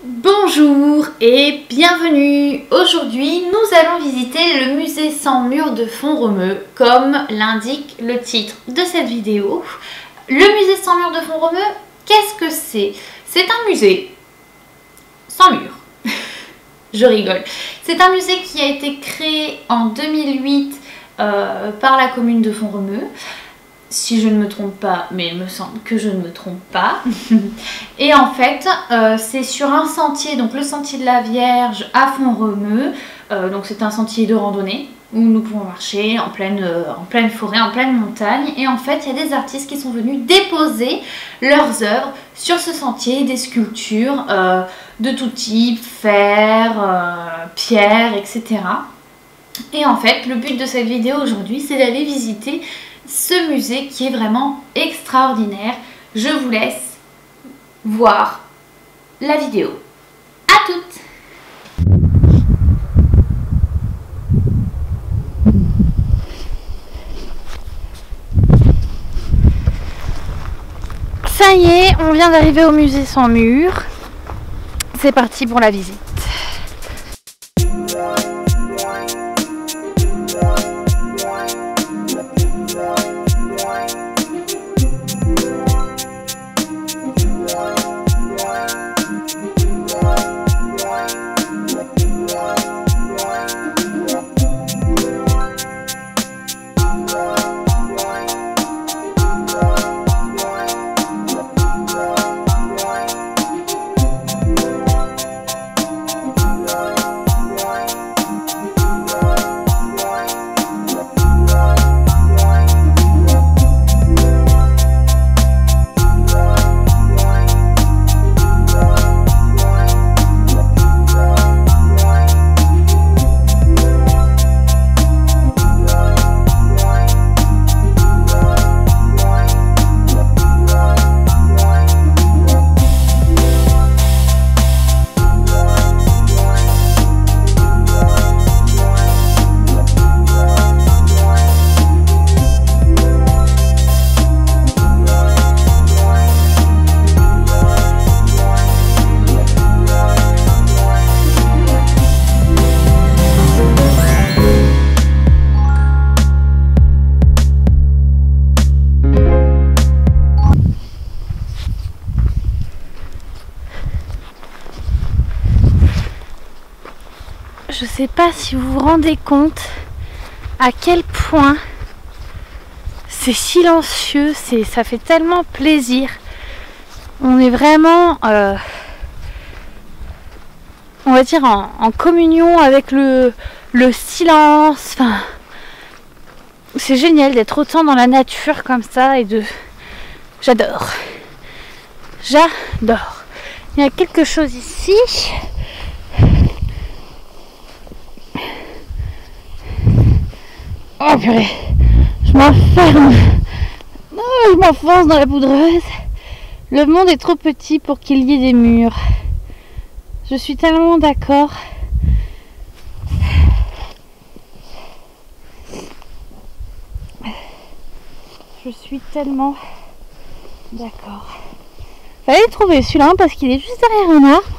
Bonjour et bienvenue. Aujourd'hui, nous allons visiter le musée sans mur de Font-Romeu, comme l'indique le titre de cette vidéo. Le musée sans mur de Font-Romeu, qu'est-ce que c'est? C'est un musée sans mur. Je rigole. C'est un musée qui a été créé en 2008 par la commune de Font-Romeu. Si je ne me trompe pas, mais il me semble que je ne me trompe pas. Et en fait, c'est sur un sentier, donc le sentier de la Vierge à Font-Romeu. Donc c'est un sentier de randonnée où nous pouvons marcher en pleine forêt, en pleine montagne. Et en fait, il y a des artistes qui sont venus déposer leurs œuvres sur ce sentier, des sculptures de tout type, fer, pierre, etc. Et en fait, le but de cette vidéo aujourd'hui, c'est d'aller visiter ce musée qui est vraiment extraordinaire. Je vous laisse voir la vidéo. À toutes! Ça y est, on vient d'arriver au musée sans mur. C'est parti pour la visite. Je sais pas si vous vous rendez compte à quel point c'est silencieux, ça fait tellement plaisir. On est vraiment, on va dire, en communion avec le silence. Enfin, c'est génial d'être autant dans la nature comme ça et de... J'adore. J'adore. Il y a quelque chose ici. Oh purée, je m'enferme. Non, je m'enfonce dans la poudreuse. Le monde est trop petit pour qu'il y ait des murs. Je suis tellement d'accord. Je suis tellement d'accord. Fallait trouver celui-là parce qu'il est juste derrière un arbre.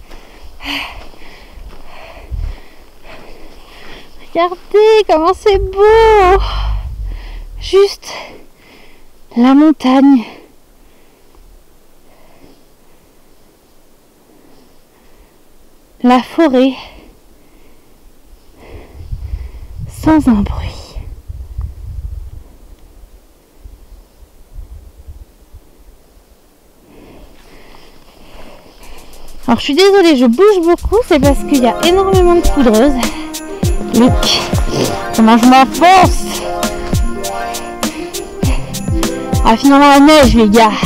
Regardez comment c'est beau! Juste la montagne. La forêt. Sans un bruit. Alors je suis désolée, je bouge beaucoup, c'est parce qu'il y a énormément de poudreuse. Look, comment je m'enfonce. Ah, finalement la neige les gars.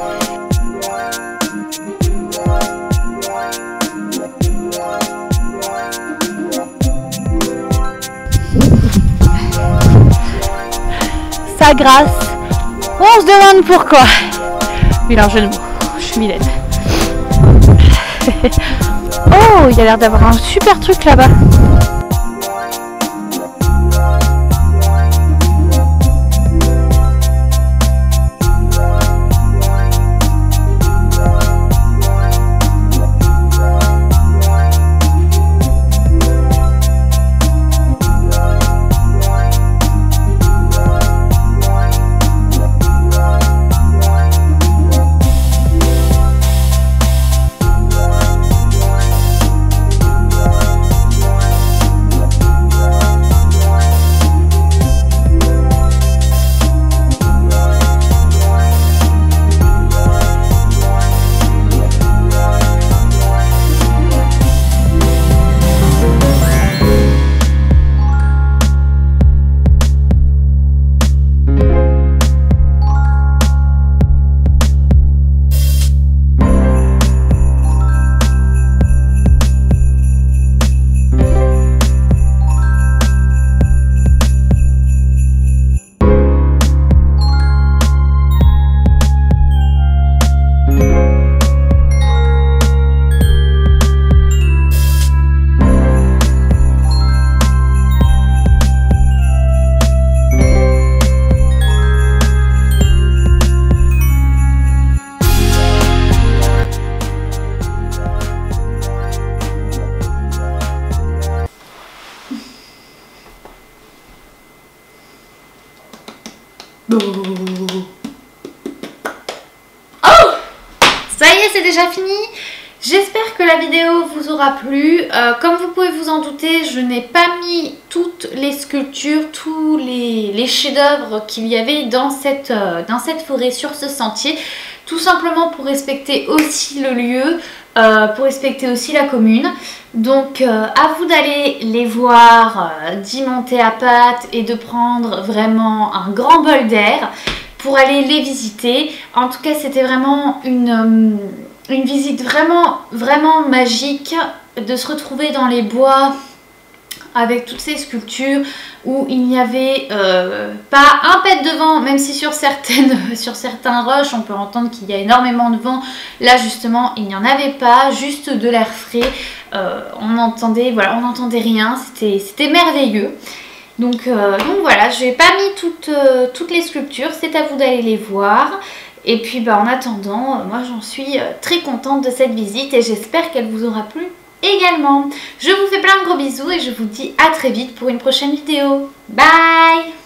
Ça grasse. On se demande pourquoi. Vilain jeu de mots, je suis vilaine. Oh, il y a l'air d'avoir un super truc là-bas. est, c'est déjà fini. J'espère que la vidéo vous aura plu. Comme vous pouvez vous en douter, je n'ai pas mis toutes les sculptures, tous les chefs-d'œuvre qu'il y avait dans cette forêt, sur ce sentier. Tout simplement pour respecter aussi le lieu, pour respecter aussi la commune. Donc à vous d'aller les voir, d'y monter à pattes et de prendre vraiment un grand bol d'air pour aller les visiter. En tout cas, c'était vraiment une visite vraiment magique de se retrouver dans les bois avec toutes ces sculptures où il n'y avait pas un pet de vent, même si sur certains roches on peut entendre qu'il y a énormément de vent. Là justement il n'y en avait pas, juste de l'air frais. On n'entendait rien, c'était merveilleux. Donc voilà, je n'ai pas mis toutes les sculptures, c'est à vous d'aller les voir. Et puis en attendant, moi j'en suis très contente de cette visite et j'espère qu'elle vous aura plu également. Je vous fais plein de gros bisous et je vous dis à très vite pour une prochaine vidéo. Bye!